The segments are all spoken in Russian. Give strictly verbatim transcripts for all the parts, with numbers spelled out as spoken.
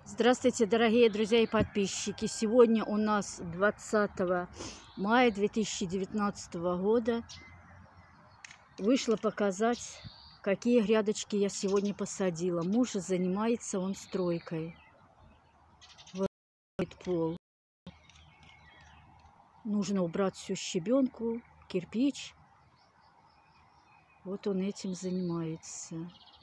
Здравствуйте, дорогие друзья и подписчики! Сегодня у нас двадцатое мая две тысячи девятнадцатого года. Вышла показать, какие грядочки я сегодня посадила. Муж занимается он стройкой. Вырывает пол. Нужно убрать всю щебенку, кирпич. Вот он этим занимается.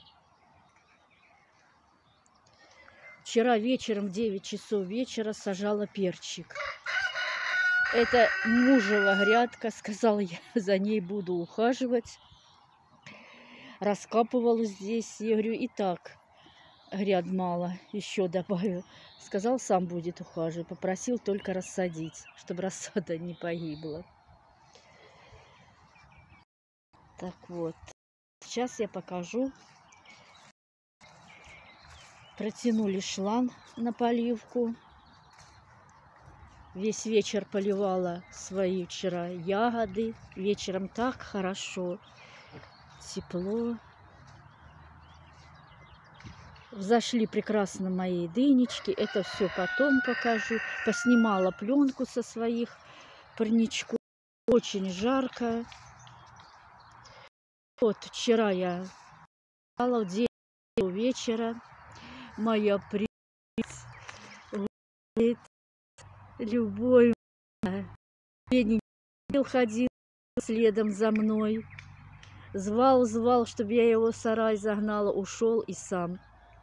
Вчера вечером в девять часов вечера сажала перчик. Это мужева грядка, сказал я, за ней буду ухаживать. Раскапывала здесь, я говорю, и так гряд мало, еще добавил. Сказал, сам будет ухаживать, попросил только рассадить, чтобы рассада не погибла. Так вот, сейчас я покажу. Протянули шланг на поливку. Весь вечер поливала свои вчера ягоды. Вечером так хорошо, тепло. Взошли прекрасно мои дынечки. Это все потом покажу. Поснимала пленку со своих парничков. Очень жарко. Вот вчера я в девять вечера. Моя привет, любовь. Бедненький ходил следом за мной. Звал, звал, чтобы я его в сарай загнала. Ушел и сам.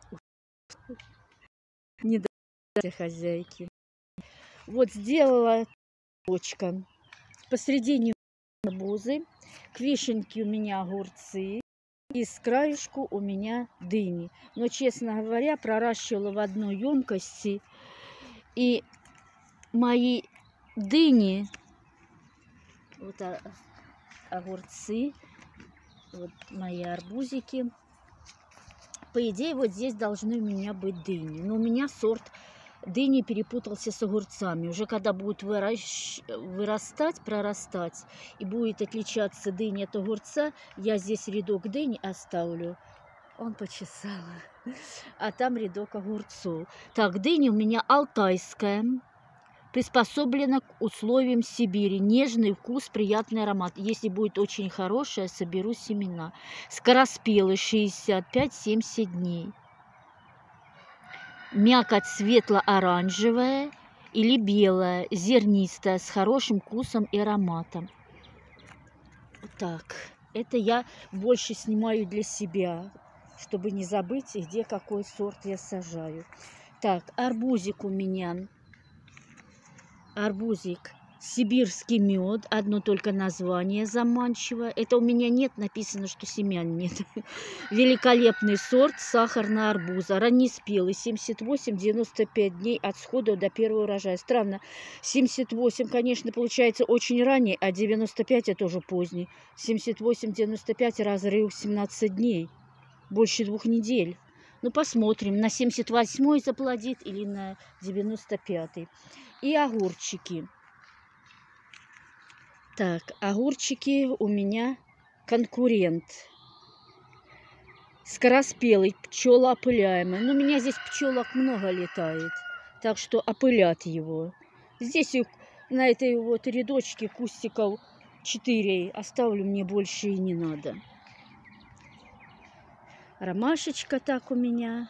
Не дождался хозяйки. Вот сделала точка. Посредине арбузы. К вишеньке у меня огурцы. И с краешку у меня дыни. Но, честно говоря, проращивала в одной емкости. И мои дыни, вот огурцы, вот мои арбузики. По идее, вот здесь должны у меня быть дыни. Но у меня сорт дыни перепутался с огурцами. Уже когда будет выращ... вырастать, прорастать, и будет отличаться дыня от огурца, я здесь рядок дыни оставлю. Он почесал. А там рядок огурцов. Так, дыня у меня алтайская. Приспособлена к условиям Сибири. Нежный вкус, приятный аромат. Если будет очень хорошая, соберу семена. Скороспелый шестьдесят пять — семьдесят дней. Мякоть светло-оранжевая или белая, зернистая, с хорошим вкусом и ароматом. Так, это я больше снимаю для себя, чтобы не забыть, где какой сорт я сажаю. Так, арбузик у меня. Арбузик сибирский мед, одно только название заманчиво. Это у меня нет, написано, что семян нет. Великолепный сорт сахарного арбуза, раннеспелый, семьдесят восемь — девяносто пять дней от схода до первого урожая. Странно, семьдесят восемь, конечно, получается очень ранний, а девяносто пять это уже поздний. семьдесят восемь — девяносто пять разрыв семнадцать дней, больше двух недель. Ну, посмотрим, на семьдесят восьмой заплодит или на девяносто пятый. И огурчики. Так, огурчики у меня конкурент. Скороспелый, пчелоопыляемый. Ну, у меня здесь пчелок много летает, так что опылят его. Здесь на этой вот рядочке кустиков четыре оставлю, мне больше и не надо. Ромашечка так у меня.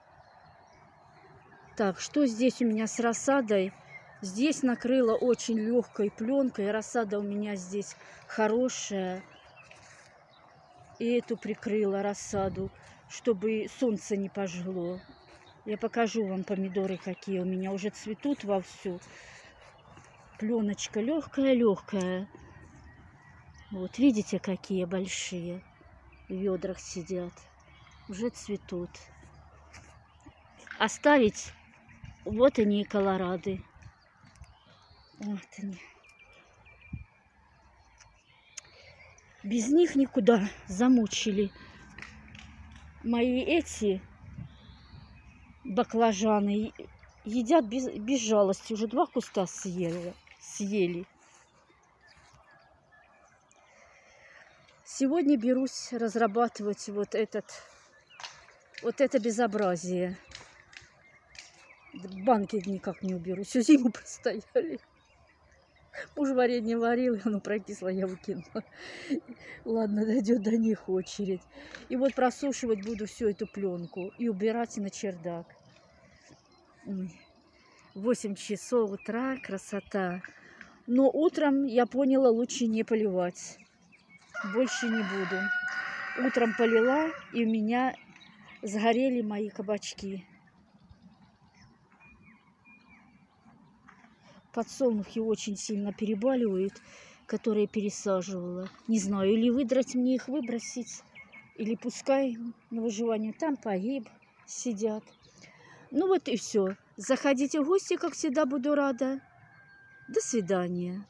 Так, что здесь у меня с рассадой? Здесь накрыла очень легкой пленкой. Рассада у меня здесь хорошая. И эту прикрыла рассаду, чтобы солнце не пожгло. Я покажу вам помидоры, какие у меня уже цветут вовсю. Пленочка легкая-легкая. Вот, видите, какие большие в ведрах сидят. Уже цветут. Оставить, вот они и колорады. Вот они. Без них никуда, замучили. Мои эти баклажаны едят без, без жалости. Уже два куста съели. съели. Сегодня берусь разрабатывать вот этот, вот это безобразие. Банки никак не уберу. Всю зиму простояли. Муж варенье варил, и оно прокисло, я выкинула. Ладно, дойдет до них очередь. И вот просушивать буду всю эту пленку и убирать на чердак. восемь часов утра, красота. Но утром, я поняла, лучше не поливать. Больше не буду. Утром полила, и у меня сгорели мои кабачки. Подсолнухи очень сильно перебаливают, которые пересаживала. Не знаю, или выдрать мне их, выбросить, или пускай на выживание там погиб, сидят. Ну вот и все. Заходите в гости, как всегда, буду рада. До свидания.